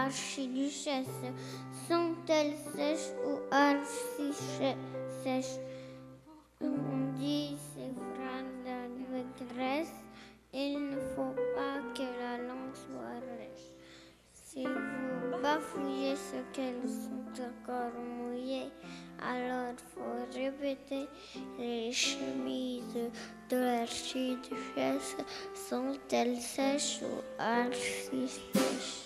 l'archiduchesse sont-elles sèches ou archi-sèches? On dit c'est frères avec graisse, il ne faut pas que la langue soit rêche. Si vous bafouillez ce qu'elles sont encore mouillées, alors faut répéter. Les chemises de l'archiduchesse sont-elles sèches ou archi-sèches?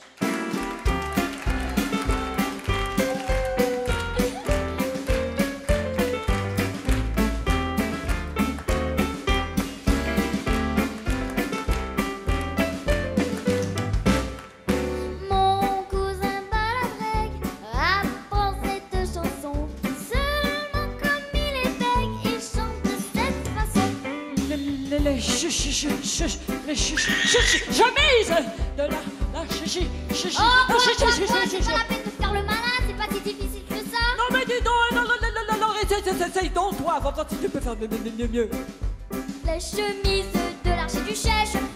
Les chemises de l'archiduchesse. Oh, quoi, c'est pas la peine de faire le malin, c'est pas si difficile que ça. Non mais dis donc, non, essaye donc toi, avant si tu peux faire mieux. Les chemises de l'archiduchesse